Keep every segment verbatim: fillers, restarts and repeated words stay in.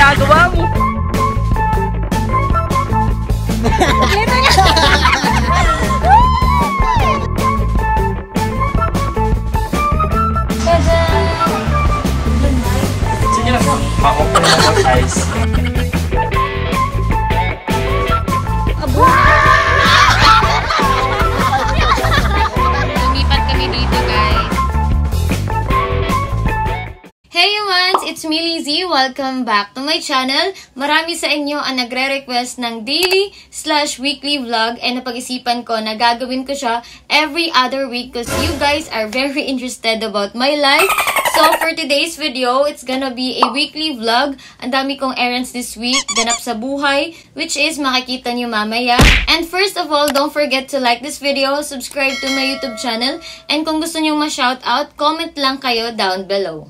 ginagawa mo? Sige na po. Pa-open na po guys. Lumipat kami dito guys. Hey humans! It's me, Lizzy. Welcome back to my channel. Marami sa inyo ang nagre-request ng daily slash weekly vlog and napag-isipan ko na gagawin ko siya every other week because you guys are very interested about my life. So for today's video, it's gonna be a weekly vlog. Ang dami kong errands this week, ganap sa buhay, which is makikita nyo mamaya. And first of all, don't forget to like this video, subscribe to my YouTube channel, and kung gusto nyo ma-shoutout, comment lang kayo down below.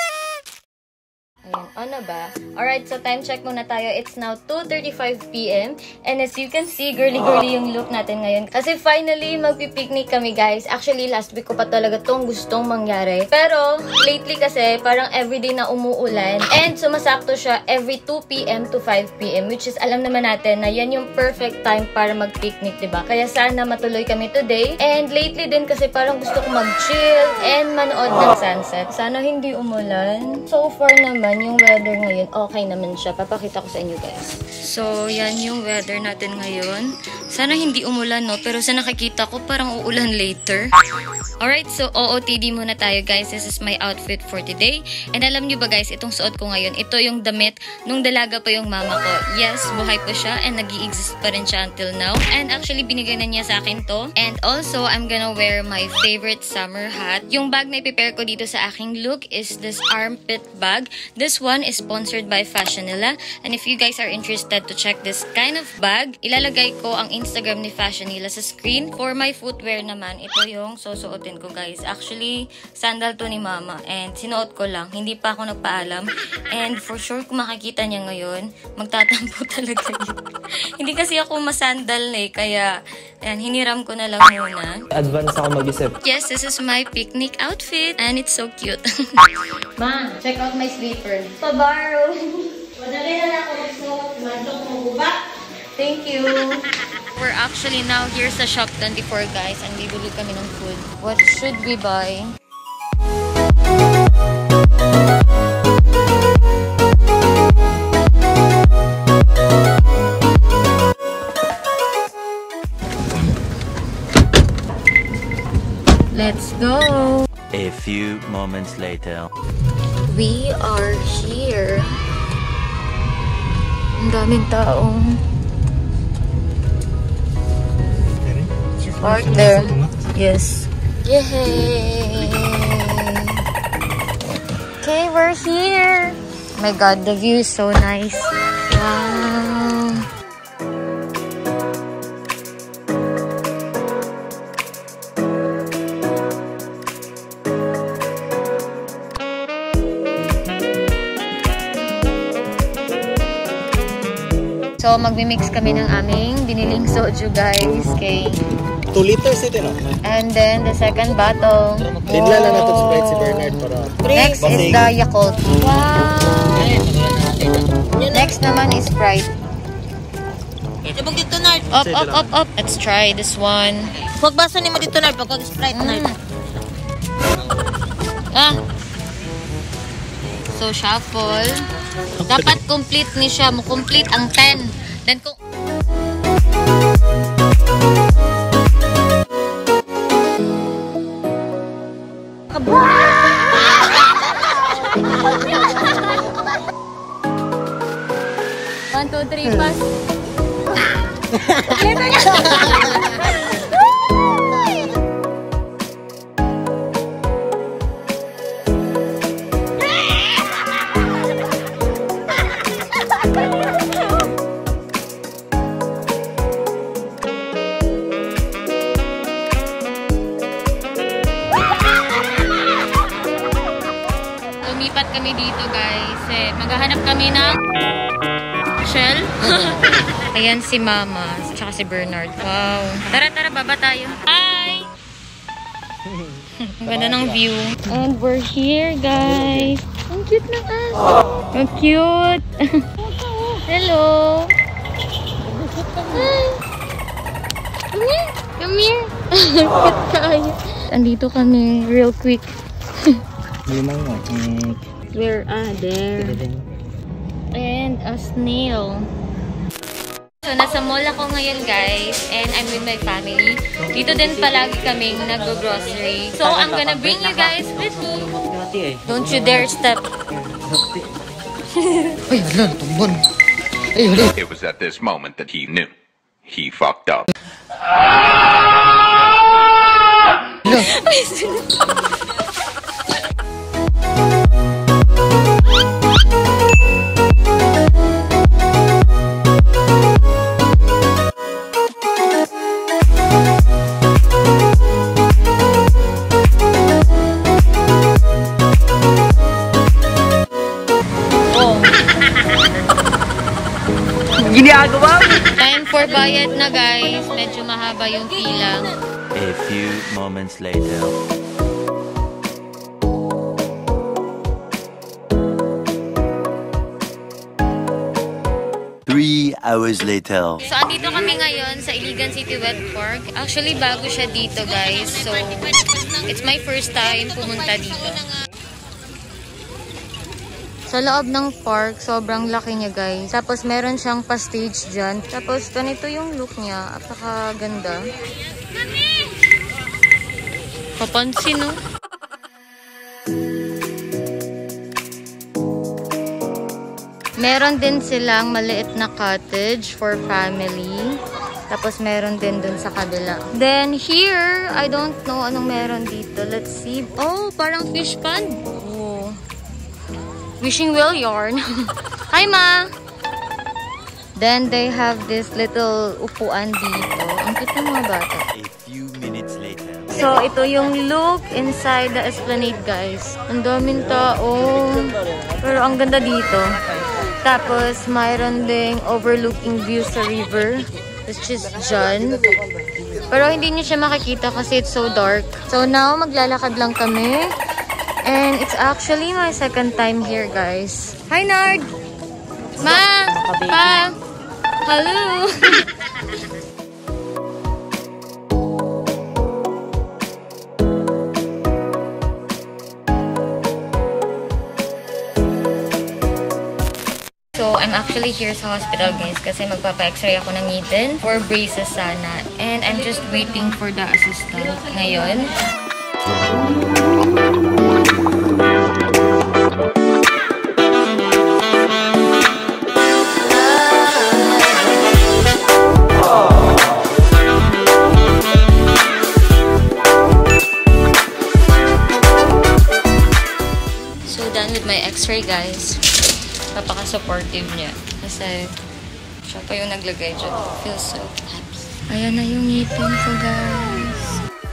Ayan, on na ba? Alright, so time check muna tayo. It's now two thirty-five p m And as you can see, girly-girly yung look natin ngayon. Kasi finally, magpipiknik kami guys. Actually, last week ko pa talaga tong gustong mangyari. Pero, lately kasi, parang everyday na umuulan. And sumasakto siya every two p m to five p m Which is, alam naman natin na yan yung perfect time para mag-picnic, diba? Kaya sana matuloy kami today. And lately din kasi parang gusto ko mag-chill and manood ng sunset. Sana hindi umulan. So far naman, yung weather ngayon, okay naman siya. Papakita ko sa inyo guys. So, yan yung weather natin ngayon. Sana hindi umulan, no? Pero sa nakikita ko, parang uulan later. Alright, so O O T D muna tayo guys. This is my outfit for today. And alam nyo ba guys, itong suot ko ngayon, ito yung damit nung dalaga pa yung mama ko. Yes, buhay pa siya and nag-i-exist pa rin siya until now. And actually, binigay na niya sa akin to. And also, I'm gonna wear my favorite summer hat. Yung bag na i-prepare ko dito sa aking look is this armpit bag. This one is sponsored by Fashionilla. And if you guys are interested to check this kind of bag, ilalagay ko ang Instagram ni Fashionilla sa screen. For my footwear naman, ito yung susuotin ko guys. Actually, sandal to ni mama. And sinuot ko lang. Hindi pa ako nagpaalam. And for sure, kung makikita niya ngayon, magtatampo talaga yun. Hindi kasi ako masandal eh. Kaya, ayan, hiniram ko na lang muna. Advance ako mag-isip. Yes, this is my picnic outfit. And it's so cute. Ma, check out my sleeper. Pabaro! Madali na ako magsuot. Madok mo guba. Thank you. We're actually now here sa Shop twenty-four guys. And bibili kami ng food. What should we buy? Let's go! A few moments later. We are here. Ang daming taong. Park there. Yes. Yay! Okay, we're here. Oh my God, the view is so nice. Wow. So, magmi-mix kami ng aming biniling soju, guys. Okay. two liters ito, no? And then, the second bottle. Dinla lang natin Sprite si Bernard para... Next is the Yakult. Wow! Next naman is Sprite. Ito bang dito, Nard? Up, up, up, up. Let's try this one. Huwag basa ni mo dito, Nard. Pag Sprite, Nard. Mm. Ah! So, shuffle. Dapat complete ni siya. Mo-complete ang ten. Then, kung... One, two, three, pass. Lumipat kami dito guys. Eh, maghahanap kami ng shell. Ayan si Mama, tsaka si Bernard. Wow. Tara, tara, baba tayo. Hi! Ang ganda ng view. And we're here, guys. Thank cute ng aso. Ang cute. Hello. Hi. Come here. Come here. Cute kayo. Andito kami real quick. Limang mo. Where are there? And a snail. So, nasa mall ako ngayon, guys. And I'm with my family. Dito din palagi kaming nag-grocery. So, I'm gonna bring you guys with me. Don't you dare step. Ay, hala, tumbon. Ay, hala. It was at this moment that he knew. He fucked up. Time for bayad na, guys. Medyo mahaba yung pila. A few moments later. Three hours later. So, andito kami ngayon sa Iligan City Wet Park. Actually, bago siya dito, guys. So, it's my first time pumunta dito. Sa loob ng park, sobrang laki niya, guys. Tapos, meron siyang pa-stage dyan. Tapos, ganito yung look niya. Apaka-ganda. Kapansin, no? Meron din silang maliit na cottage for family. Tapos, meron din dun sa kabila. Then, here, I don't know anong meron dito. Let's see. Oh, parang fish pond. Oh. Wishing well yarn. Hi, Ma! Then, they have this little upuan dito. Ang cute ng mga bata. A few minutes later. So, ito yung look inside the Esplanade, guys. Ang daming tao. Pero ang ganda dito. Tapos, mayroon ding overlooking view sa river. Which is dyan. Pero hindi niyo siya makikita kasi it's so dark. So, now, maglalakad lang kami. And it's actually my second time here, guys. Hi, Nard! Ma! Pa! Hello! So, I'm actually here sa hospital, guys, kasi magpapa-x-ray ako ng ngipin for braces sana. And I'm just waiting for the assistant ngayon. So, done with my x-ray, guys. Napaka-supportive niya. Kasi, siya pa yung naglagay dyan. Feels so happy. Ayan na yung ngipin ko, guys.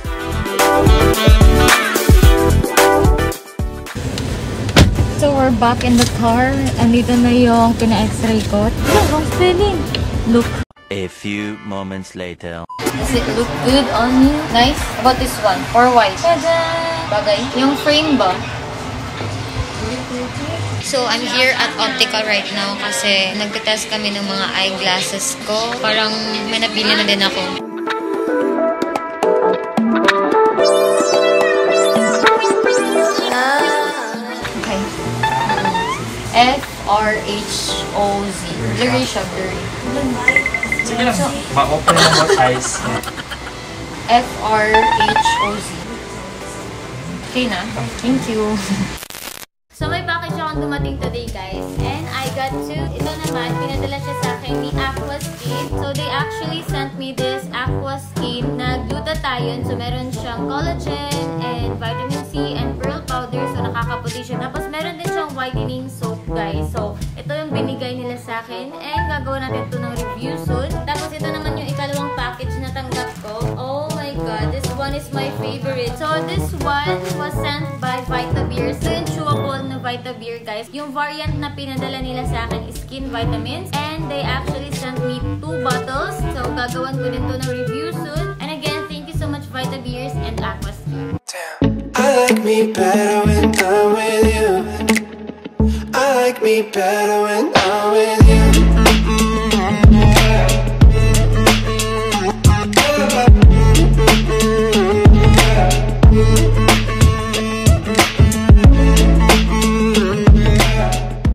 So, we're back in the car. Andito na yung pina-x-ray ko. Look, wrong spelling. Look. A few moments later. Does it look good on you? Nice? How about this one? Or white? Tada! Bagay. Yung frame ba? So, I'm here at Optical right now kasi nagtitest kami ng mga eyeglasses ko. Parang may nabili na din ako. Okay. F R H O Z. Blurry siya, blurry. Sige lang. Ma-open mo more eyes. F R H O Z. Okay na? Thank you. So, may package akong dumating today, guys. And I got to, ito naman, pinadala siya sa akin ni Aquaskin. So, they actually sent me this Aquaskin na glutathione. So, meron siyang collagen and vitamin C and pearl powder. So, nakakaputi siya. Tapos, meron din siyang whitening soap, guys. So, ito yung binigay nila sa akin. And gagawin natin ito ng review soon. Tapos, ito naman yung ikalawang package na tanggap ko. Oh my God, this one is my favorite. So, this one was sent by VitaBeer. So, yung chewable na VitaBeer, guys. Yung variant na pinadala nila sa akin is skin vitamins. And they actually sent me two bottles. So, gagawan ko din to ng review soon. And again, thank you so much VitaBeers and Aquaskin. I like me better when I'm with you. like me better when I'm with you.